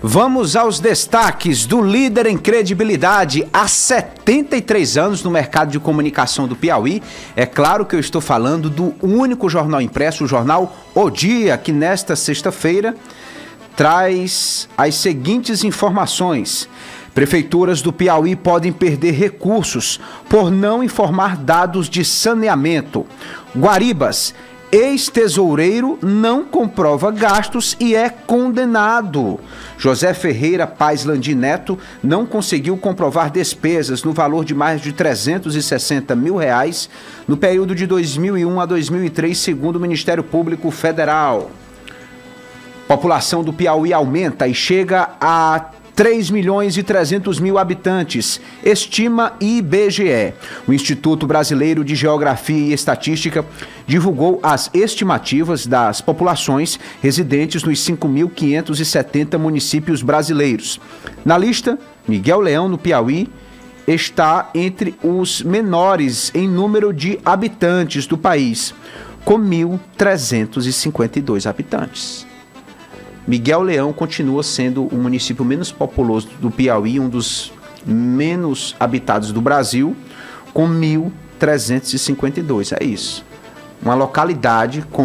Vamos aos destaques do líder em credibilidade há 73 anos no mercado de comunicação do Piauí. É claro que eu estou falando do único jornal impresso, o jornal O Dia, que nesta sexta-feira traz as seguintes informações. Prefeituras do Piauí podem perder recursos por não informar dados de saneamento. Guaribas, ex-tesoureiro não comprova gastos e é condenado. José Ferreira Paz Landim Neto não conseguiu comprovar despesas no valor de mais de R$360 mil no período de 2001 a 2003, segundo o Ministério Público Federal. População do Piauí aumenta e chega a 3.300.000 habitantes, estima IBGE. O Instituto Brasileiro de Geografia e Estatística divulgou as estimativas das populações residentes nos 5.570 municípios brasileiros. Na lista, Miguel Leão, no Piauí, está entre os menores em número de habitantes do país, com 1.352 habitantes. Miguel Leão continua sendo o município menos populoso do Piauí, um dos menos habitados do Brasil, com 1.352. É isso. Uma localidade com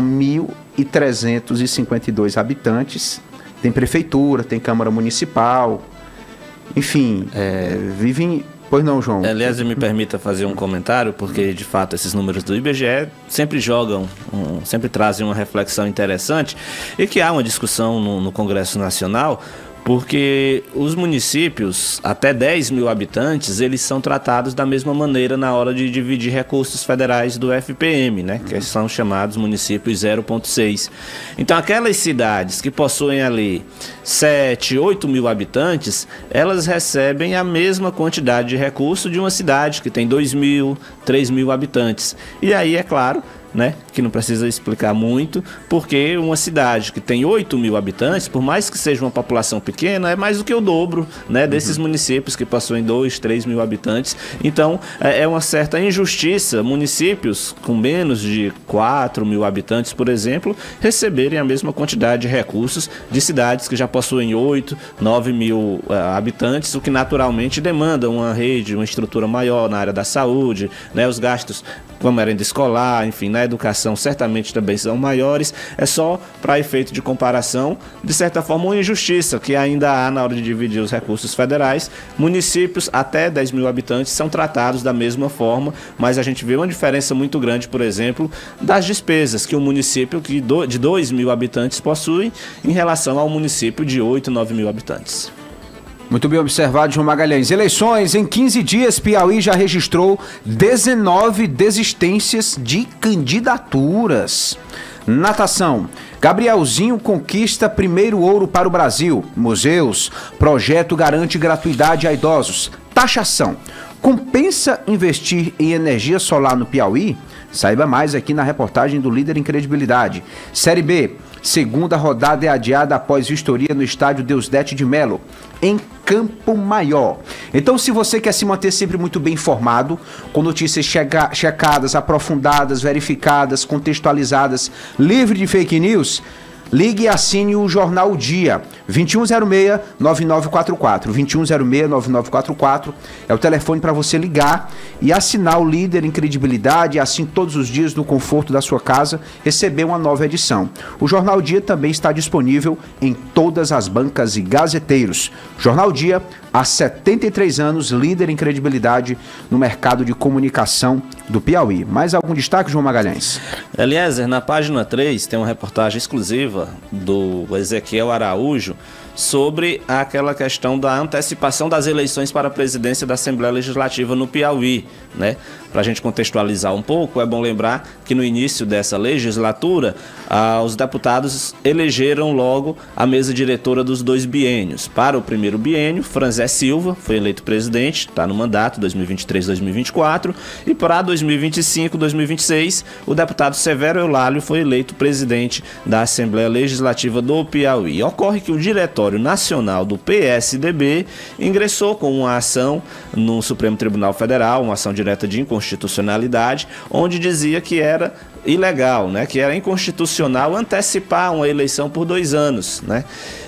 1.352 habitantes. Tem prefeitura, tem Câmara Municipal, enfim, vivem... Pois não, João. Aliás, me permita fazer um comentário, porque de fato esses números do IBGE sempre sempre trazem uma reflexão interessante e que há uma discussão no Congresso Nacional, porque os municípios até 10.000 habitantes, eles são tratados da mesma maneira na hora de dividir recursos federais do FPM, né? Que são chamados municípios 0,6. Então, aquelas cidades que possuem ali 7, 8 mil habitantes, elas recebem a mesma quantidade de recurso de uma cidade que tem 2.000, 3.000 habitantes. E aí, é claro, né, que não precisa explicar muito, porque uma cidade que tem 8 mil habitantes, por mais que seja uma população pequena, é mais do que o dobro, né, desses municípios que possuem 2, 3 mil habitantes. Então, é uma certa injustiça municípios com menos de 4 mil habitantes, por exemplo, receberem a mesma quantidade de recursos de cidades que já possuem 8, 9 mil habitantes, o que naturalmente demanda uma rede, uma estrutura maior na área da saúde, né, os gastos com a merenda escolar, enfim, na educação certamente também são maiores. É só para efeito de comparação, de certa forma, uma injustiça que ainda há na hora de dividir os recursos federais. Municípios até 10 mil habitantes são tratados da mesma forma, mas a gente vê uma diferença muito grande, por exemplo, das despesas que um município de 2 mil habitantes possui em relação ao município de 8, 9 mil habitantes. Muito bem observado, João Magalhães. Eleições, em 15 dias, Piauí já registrou 19 desistências de candidaturas. Natação, Gabrielzinho conquista primeiro ouro para o Brasil. Museus, projeto garante gratuidade a idosos. Taxação, compensa investir em energia solar no Piauí? Saiba mais aqui na reportagem do Líder em Credibilidade. Série B, segunda rodada é adiada após vistoria no estádio Deusdete de Melo, em Campo Maior. Então, se você quer se manter sempre muito bem informado, com notícias checadas, aprofundadas, verificadas, contextualizadas, livre de fake news, ligue e assine o Jornal O Dia, 2106-9944. 2106-9944 é o telefone para você ligar e assinar o Líder em Credibilidade, e assim todos os dias no conforto da sua casa receber uma nova edição. O Jornal O Dia também está disponível em todas as bancas e gazeteiros. Jornal O Dia, há 73 anos, líder em credibilidade no mercado de comunicação do Piauí. Mais algum destaque, João Magalhães? Eliezer, na página 3 tem uma reportagem exclusiva do Ezequiel Araújo sobre aquela questão da antecipação das eleições para a presidência da Assembleia Legislativa no Piauí, né? Para a gente contextualizar um pouco, é bom lembrar que no início dessa legislatura, os deputados elegeram logo a mesa diretora dos 2 biênios. Para o primeiro biênio, Franzé Silva foi eleito presidente, está no mandato 2023-2024, e para 2025-2026, o deputado Severo Eulálio foi eleito presidente da Assembleia Legislativa do Piauí. Ocorre que o Diretório Nacional do PSDB ingressou com uma ação no Supremo Tribunal Federal, uma ação direta de inconstitucionalidade, onde dizia que era ilegal, né, que era inconstitucional antecipar uma eleição por 2 anos, né?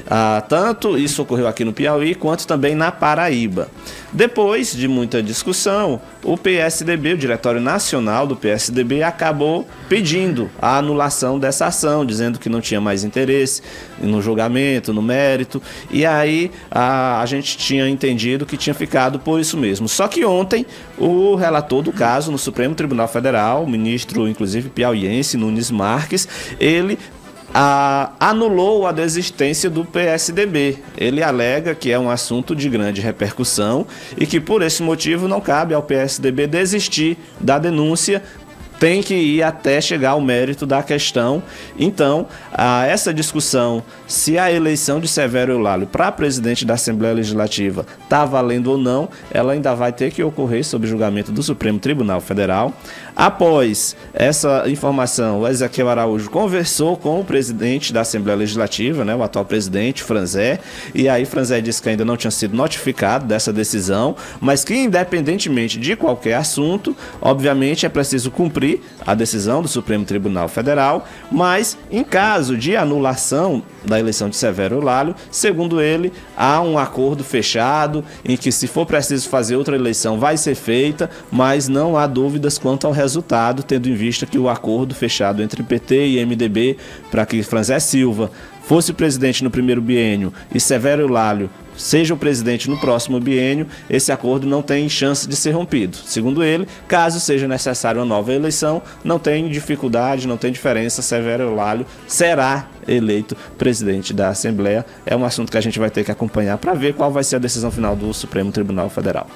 Tanto isso ocorreu aqui no Piauí, quanto também na Paraíba. Depois de muita discussão, o PSDB, o Diretório Nacional do PSDB, acabou pedindo a anulação dessa ação, dizendo que não tinha mais interesse no julgamento, no mérito, e aí a gente tinha entendido que tinha ficado por isso mesmo. Só que ontem, o relator do caso no Supremo Tribunal Federal, o ministro, inclusive piauiense, Nunes Marques, ele anulou a desistência do PSDB. Ele alega que é um assunto de grande repercussão e que por esse motivo não cabe ao PSDB desistir da denúncia, tem que ir até chegar ao mérito da questão. Então, essa discussão se a eleição de Severo Eulálio para presidente da Assembleia Legislativa está valendo ou não, ela ainda vai ter que ocorrer sob julgamento do Supremo Tribunal Federal. Após essa informação, o Ezequiel Araújo conversou com o presidente da Assembleia Legislativa, né, o atual presidente, Franzé, e aí Franzé disse que ainda não tinha sido notificado dessa decisão, mas que independentemente de qualquer assunto, obviamente é preciso cumprir a decisão do Supremo Tribunal Federal, mas em caso de anulação da eleição de Severo Eulálio, segundo ele, há um acordo fechado em que, se for preciso fazer outra eleição, vai ser feita, mas não há dúvidas quanto ao resultado, tendo em vista que o acordo fechado entre PT e MDB para que Franzé Silva fosse presidente no primeiro biênio e Severo Eulálio seja o presidente no próximo biênio, esse acordo não tem chance de ser rompido. Segundo ele, caso seja necessária uma nova eleição, não tem dificuldade, não tem diferença, Severo Eulálio será eleito presidente da Assembleia. É um assunto que a gente vai ter que acompanhar para ver qual vai ser a decisão final do Supremo Tribunal Federal.